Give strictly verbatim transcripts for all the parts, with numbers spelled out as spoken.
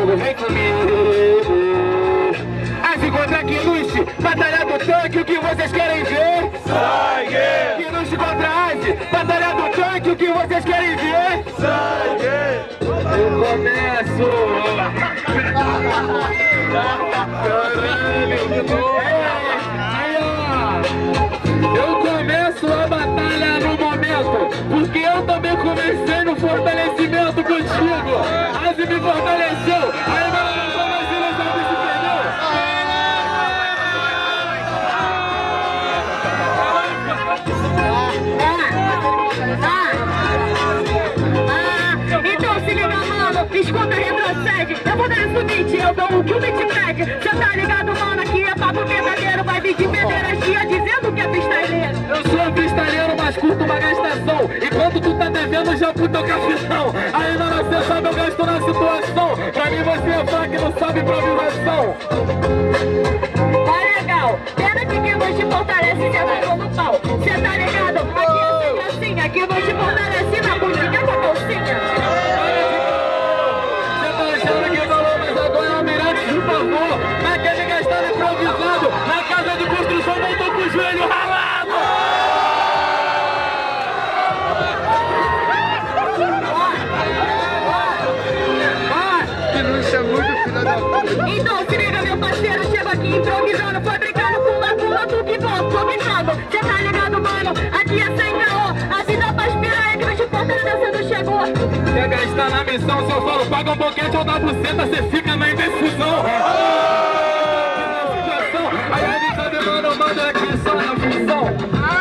comigo, vem comigo. As contra Kinushi, batalha do tanque, o que vocês querem ver? Sangue! Kinushi contra Aze, batalha do tanque, o que vocês querem ver? Sangue! Eu começo! Aí, ó! Eu começo a batalha no momento, porque eu também comecei no fortalecimento contigo. Aze me fortaleceu, aí meu escuta, retrocede, eu vou dar subir, eu dou o que o beat pede. Cê tá ligado, mano, aqui é papo verdadeiro. Vai vir de pederastia dizendo que é pistaleiro. Eu sou pistaleiro, mas curto uma gastação. Enquanto tu tá devendo, já pro teu capitão. Ainda não cê sabe, eu gasto na situação. Pra mim você é fã que não sabe improvisação. Tá legal, pena que quem não te fortalece, cê vai no pau. Cê tá ligado, aqui é sempre assim, aqui não te fortalece na bundinha com a calcinha. Mas quer me gastar improvisado, na casa de construção voltou com o joelho ralado. Kinushi é muito filha da puta. Então se liga, meu parceiro, chega aqui improvisando, fabricando, pula, pula, tu que volta, combinando. Cê tá ligado, mano? Aqui é sem caô, a vida faz piranha que vai te fortalecendo, chegou. Quer gastar na missão, se eu falo, paga um boquete ou dá buceta, cê fica na indecisão. Aí a gente tá demorando, manda aqui só na função.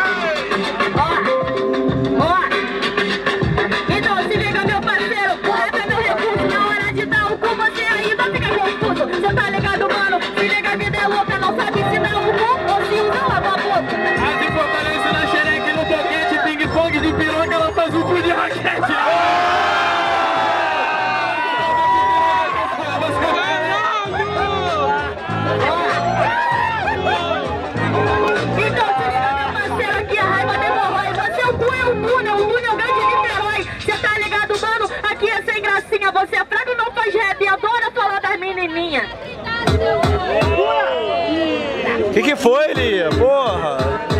Ó, ó. Então se liga, meu parceiro, essa é meu recurso. Na hora de dar o cu, você ainda fica confuso. Cê tá ligado, mano? Se liga, a vida é louca, não sabe se dá o cu ou se usa uma babosa. A se fortalece na xereca e no boquete, ping-pong de piroca, ela faz o cu de raquete. Você é fraco e não faz rap, adora falar das menininhas. Que que foi, Lia? Porra!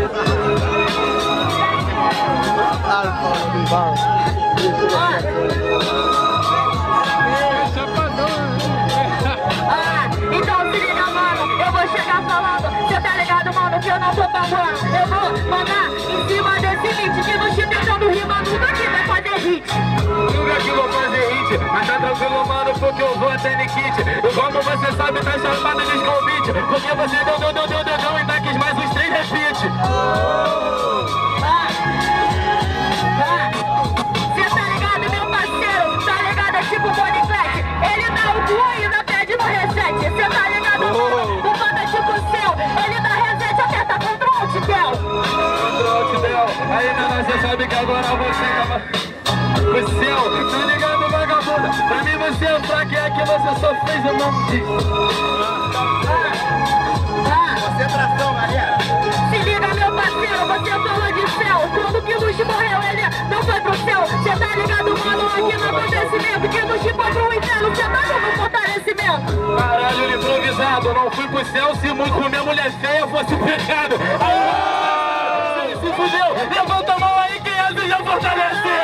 Ah, então se liga, mano, eu vou chegar falando. Cê tá ligado, mano, que eu não tô babando. Eu vou mandar em cima desse beat, que no chip tentando rima, nunca que vai fazer hit. Nunca que vou fazer hit, mas tá tranquilo, mano, porque eu vou até Nikit. E como você sabe, tá chamada de convite, porque você deu, deu, deu, deu, deu, deu, ainda quis mais uns três repeat. Ah, ah, cê tá ligado, meu parceiro, tá ligado, é tipo Bonnie Clash. Ele dá o cu e ainda pede no reset. Cê tá ligado, mano, o banda é tipo seu. Ele dá reset, aperta Ctrl Alt Del. Ctrl Alt Del, aí não, você sabe que agora você é o céu, tá ligado, vagabunda? Pra mim você é fraco, é que você só fez o nome disso. Ah, concentração, galera. Se liga, meu parceiro, você falou de céu. Quando o Kinushi morreu, ele não foi pro céu. Cê tá ligado, mano, aqui no acontecimento. Kinushi foi pro inferno, cê tá no fortalecimento. Caralho, improvisado, não fui pro céu. Se muito com minha mulher feia fosse pecado. Aí, se fudeu, levanta a mão aí, quem é já fortaleceu.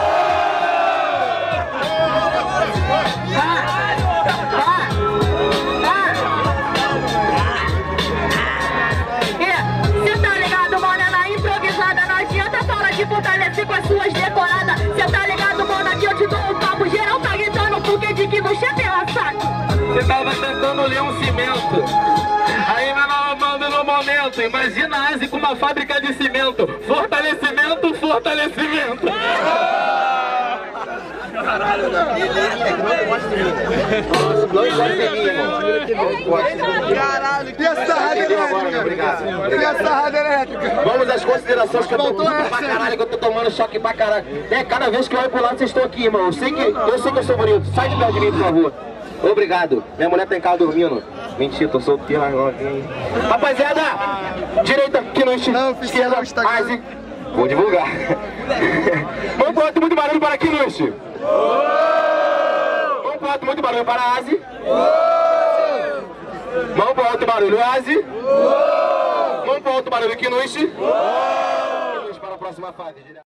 Fortalecer com as suas decoradas. Cê tá ligado, mano? Aqui eu te dou um papo geral. Tá gritando porque de que no chefe é saco. Cê tava tentando ler um cimento, aí me manda no momento. Imagina a Aze com uma fábrica de cimento. Fortalecimento, fortalecimento. Caralho, e a sarrada elétrica? Obrigado. E a sarrada elétrica? Vamos às considerações que eu tô puto pra caralho, que eu tô tomando choque pra caralho. É, cada vez que eu olho pro lado, vocês estão aqui, irmão. Eu sei que eu, sei que eu sou bonito. Sai de perto de mim, por favor. Obrigado. Minha mulher tá em casa dormindo. Mentira, tô solteiro, mas novinho. Rapaziada, direita, aqui no esquerda, Aze. Vou divulgar. Vamos pro alto, muito barulho para aqui, Kinushi. Vamos pro alto, muito barulho para a Asi. Mão para o alto, barulho, Asi. Mão para o alto, barulho, Kinuishi. Kinuishi para a próxima fase.